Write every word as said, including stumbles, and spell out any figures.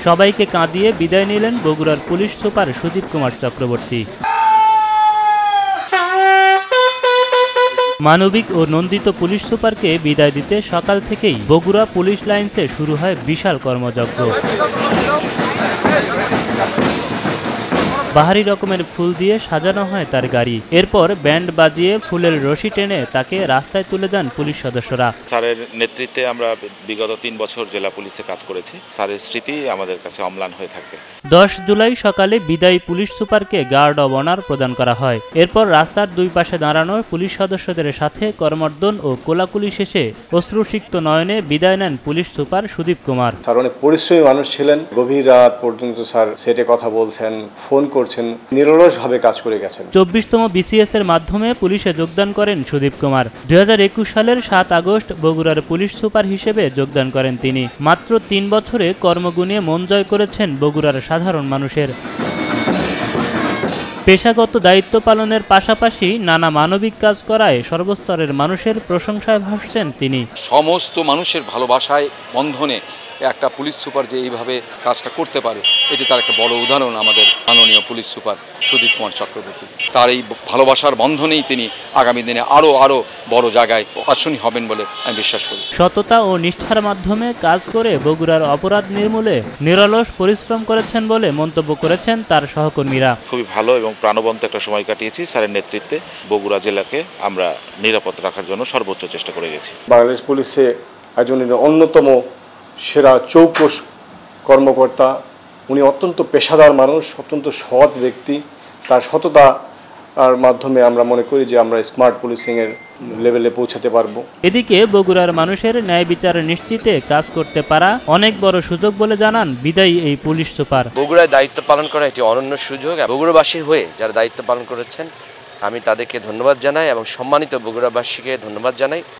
সবাইকে কাঁদিয়ে বিদায় নিলেন বগুড়ার পুলিশ সুপার সুদীপ কুমার চক্রবর্তী। মানবিক ও নন্দিত পুলিশ সুপারকে বিদায় দিতে সকাল থেকেই বগুড়া পুলিশ লাইন্সে শুরু হয় বিশাল কর্মযজ্ঞ। বাহারি রকমের ফুল দিয়ে সাজানো হয় তার গাড়ি। এরপর ব্যান্ড বাজিয়ে ফুলের রশি টেনে তাকে রাস্তায় তুলে দেন পুলিশ সদস্যরা। স্যারের নেতৃত্বে আমরা বিগত তিন বছর জেলা পুলিশে কাজ করেছি। স্যারের স্মৃতি আমাদের কাছে অম্লান হয়ে থাকবে। দশ জুলাই সকালে বিদায়ী পুলিশ সুপারকে গার্ড অব অনার প্রদান করা হয়। এরপর রাস্তার দুই পাশে দাঁড়ানো পুলিশ সদস্যদের সাথে করমর্দন ও কোলাকুলি শেষে অশ্রুসিক্ত নয়নে বিদায় নেন police super Sudip Kumar. Sir অনেক পরিশ্রমী মানুষ ছিলেন। গভীর রাত পর্যন্ত স্যার সেটে কথা বলছেন, ফোন করছেন, নিরলসভাবে কাজ করে গেছেন। চব্বিশতম বিসিএস এর মাধ্যমে পুলিশে যোগদান করেন সুদীপ কুমার। দুই হাজার একুশ সালের সাত আগস্ট বগুড়ার পুলিশ সুপার হিসেবে যোগদান করেন তিনি। মাত্র তিন বছরে কর্মগুণে মন জয় করেছেন বগুড়ার সাধারণ মানুষের। পেশাগত দায়িত্ব পালনের পাশাপাশি নানা মানবিক কাজ করায় সর্বস্তরের মানুষের প্রশংসায় ভাসছেন তিনি। সমস্ত মানুষের ভালোবাসায় বন্ধনে একটা পুলিশ সুপার যে এইভাবে কাজটা করতে পারে, এটি তার একটা বড় উদাহরণ আমাদের মাননীয় পুলিশ সুপার সুদীপ কুমার চক্রবর্তী। তার এই ভালোবাসার বন্ধনেই তিনি আগামী দিনে আরও আরও বড় জায়গায় আসীন হবেন বলে আমি বিশ্বাস করি। সততা ও নিষ্ঠার মাধ্যমে কাজ করে বগুড়ার অপরাধ নির্মূলে নিরলস পরিশ্রম করেছেন বলে মন্তব্য করেছেন তার সহকর্মীরা। খুবই ভালো এবং প্রাণবন্ত একটা সময় কাটিয়েছি। স্যারের নেতৃত্বে বগুড়া জেলাকে আমরা নিরাপদ রাখার জন্য সর্বোচ্চ চেষ্টা করে গেছি। বাংলাদেশ পুলিশে একজন অন্যতম সেরা চৌকস কর্মকর্তা। উনি অত্যন্ত পেশাদার মানুষ, অত্যন্ত সৎ ব্যক্তি। তার সততা আর মাধ্যমে আমরা মনে করি যে আমরা স্মার্ট পুলিশিং এর লেভেলে পৌঁছাতে পারবো। এদিকে বগুড়ার মানুষের ন্যায় বিচার নিশ্চিতে কাজ করতে পারা অনেক বড় সুযোগ বলে জানান বিদায়ী এই পুলিশ সুপার। বগুড়ায় দায়িত্ব পালন করা এটি অনন্য সুযোগ। বগুড়াবাসীর হয়ে যারা দায়িত্ব পালন করেছেন আমি তাদেরকে ধন্যবাদ জানাই এবং সম্মানিত বগুড়াবাসীকে ধন্যবাদ জানাই।